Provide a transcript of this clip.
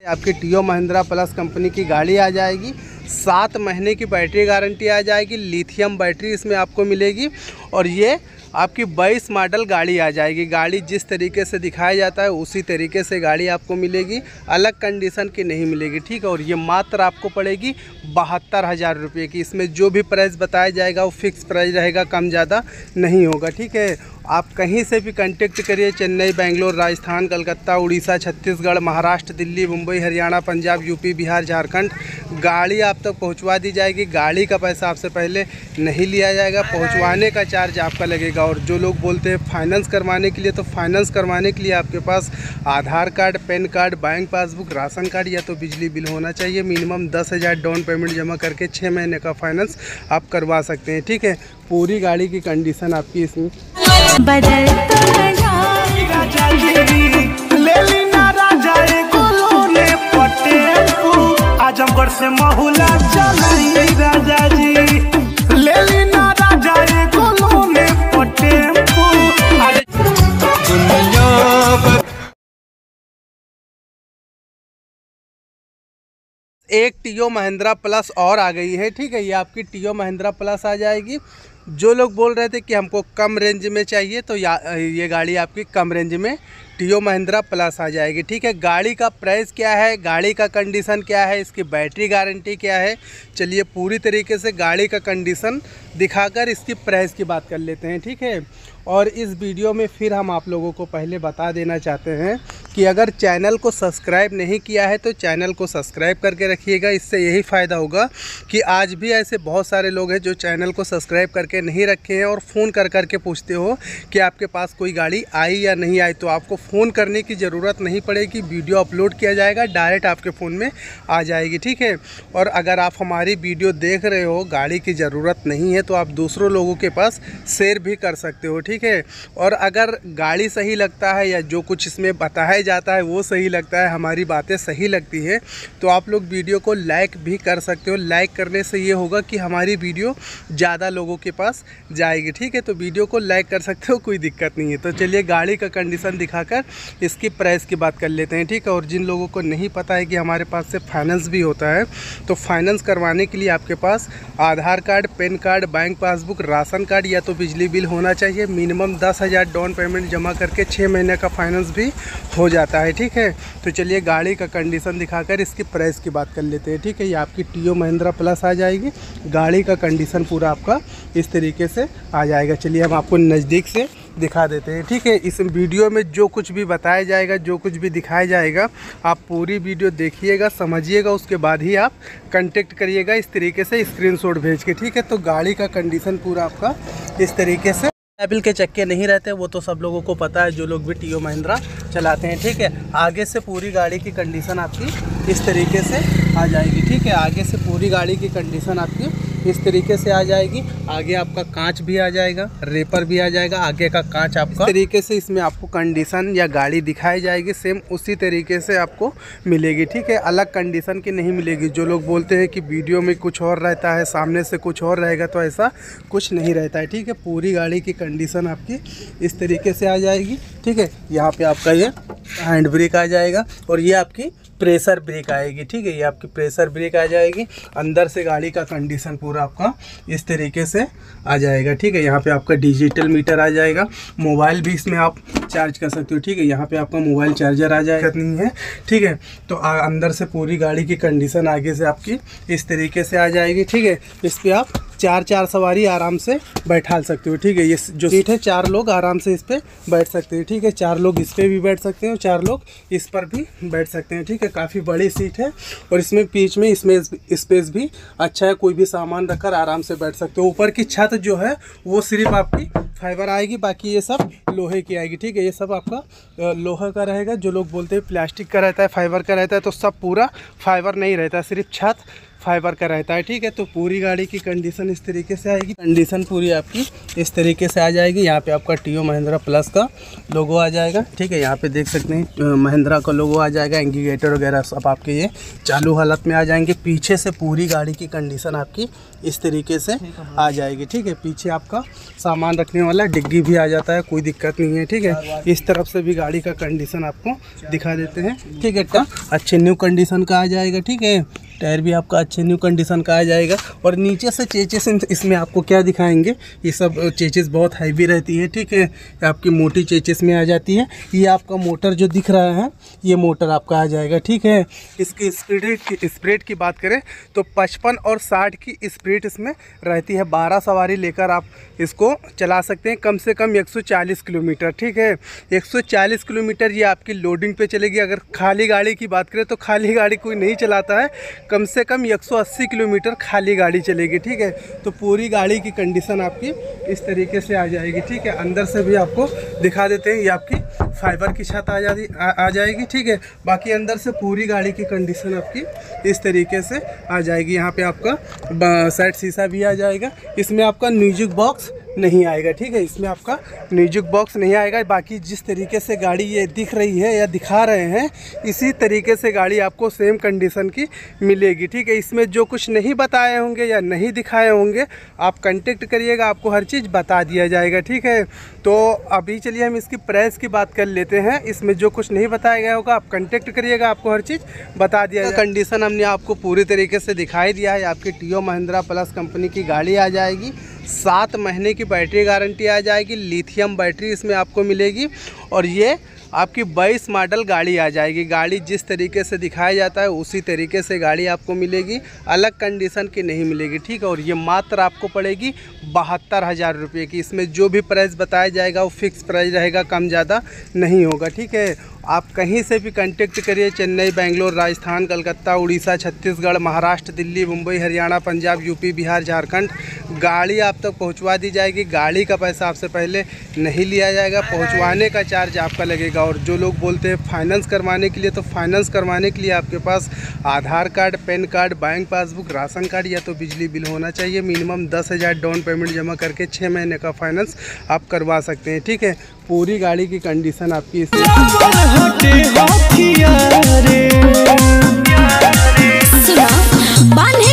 आपकी TO Mahindra plus company की गाड़ी आ जाएगी। 7 महीने की बैटरी गारंटी आ जाएगी। लिथियम बैटरी इसमें आपको मिलेगी और ये आपकी 22 मॉडल गाड़ी आ जाएगी। गाड़ी जिस तरीके से दिखाया जाता है उसी तरीके से गाड़ी आपको मिलेगी, अलग कंडीशन की नहीं मिलेगी, ठीक है। और ये मात्र आपको पड़ेगी 72,000 रुपये की। इसमें जो भी प्राइस बताया जाएगा वो फिक्स प्राइस रहेगा, कम ज़्यादा नहीं होगा, ठीक है। आप कहीं से भी कांटेक्ट करिए, चेन्नई, बेंगलोर, राजस्थान, कलकत्ता, उड़ीसा, छत्तीसगढ़, महाराष्ट्र, दिल्ली, मुंबई, हरियाणा, पंजाब, यूपी, बिहार, झारखंड, गाड़ी आप तक पहुंचवा दी जाएगी। गाड़ी का पैसा आपसे पहले नहीं लिया जाएगा, पहुंचवाने का चार्ज आपका लगेगा। और जो लोग बोलते हैं फाइनेंस करवाने के लिए, तो फाइनेंस करवाने के लिए आपके पास Aadhaar card, PAN card, bank passbook, ration card या तो बिजली बिल होना चाहिए। मिनिमम 10,000 डाउन पेमेंट जमा करके 6 महीने का फाइनेंस आप करवा सकते हैं, ठीक है। पूरी गाड़ी की कंडीशन आपकी इसमें बदल आजमगढ़ से महुला चलाई राजा जी, ले लीना राजा एको लोने पटेम्पू। एक टीओ महिंद्रा प्लस और आ गई है, ठीक है। ये आपकी टीओ महिंद्रा प्लस आ जाएगी। जो लोग बोल रहे थे कि हमको कम रेंज में चाहिए, तो ये गाड़ी आपकी कम रेंज में टीओ महिंद्रा प्लस आ जाएगी, ठीक है। गाड़ी का प्राइस क्या है, गाड़ी का कंडीशन क्या है, इसकी बैटरी गारंटी क्या है, चलिए पूरी तरीके से गाड़ी का कंडीशन दिखाकर इसकी प्राइस की बात कर लेते हैं, ठीक है। और इस वीडियो में फिर हम आप लोगों को पहले बता देना चाहते हैं कि अगर चैनल को सब्सक्राइब नहीं किया है तो चैनल को सब्सक्राइब करके रखिएगा। इससे यही फ़ायदा होगा कि आज भी ऐसे बहुत सारे लोग हैं जो चैनल को सब्सक्राइब करके नहीं रखे हैं और फ़ोन कर करके पूछते हो कि आपके पास कोई गाड़ी आई या नहीं आई। तो आपको फ़ोन करने की ज़रूरत नहीं पड़ेगी, वीडियो अपलोड किया जाएगा, डायरेक्ट आपके फ़ोन में आ जाएगी, ठीक है। और अगर आप हमारी वीडियो देख रहे हो, गाड़ी की ज़रूरत नहीं है, तो आप दूसरों लोगों के पास शेयर भी कर सकते हो, ठीक है। और अगर गाड़ी सही लगता है या जो कुछ इसमें बताया जाता है वो सही लगता है, हमारी बातें सही लगती है, तो आप लोग वीडियो को लाइक भी कर सकते हो। लाइक करने से ये होगा कि हमारी वीडियो ज़्यादा लोगों के पास जाएगी, ठीक है। तो वीडियो को लाइक कर सकते हो, कोई दिक्कत नहीं है। तो चलिए गाड़ी का कंडीशन दिखाकर इसकी प्राइस की बात कर लेते हैं, ठीक है। और जिन लोगों को नहीं पता है कि हमारे पास से फाइनेंस भी होता है, तो फाइनेंस करवाने के लिए आपके पास Aadhaar card, PAN card, bank passbook, ration card या तो बिजली बिल होना चाहिए। मिनिमम 10,000 डाउन पेमेंट जमा करके 6 महीने का फाइनेंस भी हो जाता है, ठीक है। तो चलिए गाड़ी का कंडीशन दिखाकर इसकी प्राइस की बात कर लेते हैं, ठीक है। ये आपकी टीओ महिंद्रा प्लस आ जाएगी। गाड़ी का कंडीशन पूरा आपका इस तरीके से आ जाएगा। चलिए हम आपको नज़दीक से दिखा देते हैं, ठीक है। इस वीडियो में जो कुछ भी बताया जाएगा, जो कुछ भी दिखाया जाएगा, आप पूरी वीडियो देखिएगा, समझिएगा, उसके बाद ही आप कांटेक्ट करिएगा इस तरीके से स्क्रीनशॉट भेज के, ठीक है। तो गाड़ी का कंडीशन पूरा आपका इस तरीके से, एप्पल के चक्के नहीं रहते, वो तो सब लोगों को पता है जो लोग भी टीओ महिंद्रा चलाते हैं, ठीक है। आगे से पूरी गाड़ी की कंडीशन आपकी इस तरीके से आ जाएगी, ठीक है। आगे से पूरी गाड़ी की कंडीशन आपकी इस तरीके से आ जाएगी। आगे आपका कांच भी आ जाएगा, रेपर भी आ जाएगा, आगे का कांच आपका इस तरीके से इसमें आपको कंडीशन या गाड़ी दिखाई जाएगी, सेम उसी तरीके से आपको मिलेगी, ठीक है। अलग कंडीशन की नहीं मिलेगी। जो लोग बोलते हैं कि वीडियो में कुछ और रहता है, सामने से कुछ और रहेगा, तो ऐसा कुछ नहीं रहता है, ठीक है। पूरी गाड़ी की कंडीशन आपकी इस तरीके से आ जाएगी, ठीक है। यहाँ पे आपका ये हैंड ब्रेक आ जाएगा और ये आपकी प्रेशर ब्रेक आएगी, ठीक है। ये आपकी प्रेशर ब्रेक आ जाएगी। अंदर से गाड़ी का कंडीशन पूरा आपका इस तरीके से आ जाएगा, ठीक है। यहाँ पे आपका डिजिटल मीटर आ जाएगा। मोबाइल भी इसमें आप चार्ज कर सकते हो, ठीक है। यहाँ पे आपका मोबाइल चार्जर आ जाएगा, नहीं है, ठीक है। तो अंदर से पूरी गाड़ी की कंडीशन आगे से आपकी इस तरीके से आ जाएगी, ठीक है। इस पर आप 4 सवारी आराम से बैठा सकते हो, ठीक है। ये जो सीट है 4 लोग आराम से इस पर बैठ सकते हैं, ठीक है। 4 लोग इस पर भी बैठ सकते हैं, 4 लोग इस पर भी बैठ सकते हैं, ठीक है। काफ़ी बड़ी सीट है और इसमें बीच में इसमें स्पेस भी अच्छा है, कोई भी सामान रखकर आराम से बैठ सकते हो। ऊपर की छत जो है वो सिर्फ आपकी फाइबर आएगी, बाकी ये सब लोहे की आएगी, ठीक है। ये सब आपका लोहा का रहेगा। जो लोग बोलते हैं प्लास्टिक का रहता है, फाइबर का रहता है, तो सब पूरा फाइबर नहीं रहता, सिर्फ छत फाइबर का रहता है, ठीक है। तो पूरी गाड़ी की कंडीशन इस तरीके से आएगी, कंडीशन पूरी आपकी इस तरीके से आ जाएगी। यहाँ पे आपका टीओ महिंद्रा प्लस का लोगो आ जाएगा, ठीक है। यहाँ पे देख सकते हैं महिंद्रा का लोगो आ जाएगा, इंडिकेटर वगैरह सब आपके ये चालू हालत में आ जाएंगे। पीछे से पूरी गाड़ी की कंडीशन आपकी इस तरीके से आ जाएगी, ठीक है। पीछे आपका सामान रखने वाला डिग्गी भी आ जाता है, कोई दिक्कत नहीं है, ठीक है। इस तरफ से भी गाड़ी का कंडीशन आपको दिखा देते हैं, ठीक है। अच्छे न्यू कंडीशन का आ जाएगा, ठीक है। टायर भी आपका अच्छे न्यू कंडीशन का आ जाएगा। और नीचे से चेचेस इसमें आपको क्या दिखाएंगे, ये सब चेचेस बहुत हैवी रहती है, ठीक है। आपकी मोटी चेचेस में आ जाती है। ये आपका मोटर जो दिख रहा है, ये मोटर आपका आ जाएगा, ठीक है। इसकी स्पीड की बात करें तो 55 और 60 की स्पीड इसमें रहती है। 12 सवारी लेकर आप इसको चला सकते हैं, कम से कम 140 किलोमीटर, ठीक है। 140 किलोमीटर ये आपकी लोडिंग पे चलेगी। अगर खाली गाड़ी की बात करें तो खाली गाड़ी कोई नहीं चलाता है, कम से कम 180 किलोमीटर खाली गाड़ी चलेगी, ठीक है। तो पूरी गाड़ी की कंडीशन आपकी इस तरीके से आ जाएगी, ठीक है। अंदर से भी आपको दिखा देते हैं, ये आपकी फाइबर की छत आ जाएगी, ठीक है। बाकी अंदर से पूरी गाड़ी की कंडीशन आपकी इस तरीके से आ जाएगी। यहाँ पे आपका साइड शीशा भी आ जाएगा। इसमें आपका म्यूजिक बॉक्स नहीं आएगा, ठीक है। इसमें आपका म्यूजिक बॉक्स नहीं आएगा। बाकी जिस तरीके से गाड़ी ये दिख रही है या दिखा रहे हैं, इसी तरीके से गाड़ी आपको सेम कंडीशन की मिलेगी, ठीक है। इसमें जो कुछ नहीं बताए होंगे या नहीं दिखाए होंगे, आप कांटेक्ट करिएगा, आपको हर चीज़ बता दिया जाएगा, ठीक है। तो अभी चलिए हम इसकी प्राइस की बात कर लेते हैं। इसमें जो कुछ नहीं बताया गया होगा आप कांटेक्ट करिएगा, आपको हर चीज़ बता दिया जाएगा। कंडीशन हमने आपको पूरी तरीके से दिखाई दिया है। आपकी टीओ महिंद्रा प्लस कंपनी की गाड़ी आ जाएगी। 7 महीने की बैटरी गारंटी आ जाएगी, लिथियम बैटरी इसमें आपको मिलेगी। और ये आपकी 22 मॉडल गाड़ी आ जाएगी। गाड़ी जिस तरीके से दिखाया जाता है उसी तरीके से गाड़ी आपको मिलेगी, अलग कंडीशन की नहीं मिलेगी, ठीक है। और ये मात्र आपको पड़ेगी 72,000 रुपये की। इसमें जो भी प्राइस बताया जाएगा वो फिक्स प्राइस रहेगा, कम ज़्यादा नहीं होगा, ठीक है। आप कहीं से भी कांटेक्ट करिए, चेन्नई, बेंगलोर, राजस्थान, कलकत्ता, उड़ीसा, छत्तीसगढ़, महाराष्ट्र, दिल्ली, मुंबई, हरियाणा, पंजाब, यूपी, बिहार, झारखंड, गाड़ी आप तक पहुंचवा दी जाएगी। गाड़ी का पैसा आपसे पहले नहीं लिया जाएगा, पहुंचवाने का चार्ज आपका लगेगा। और जो लोग बोलते हैं फाइनेंस करवाने के लिए, तो फाइनेंस करवाने के लिए आपके पास Aadhaar card, PAN card, bank passbook, ration card या तो बिजली बिल होना चाहिए। मिनिमम 10,000 डाउन पेमेंट जमा करके 6 महीने का फाइनेंस आप करवा सकते हैं, ठीक है। पूरी गाड़ी की कंडीशन आपकी सुना बांधे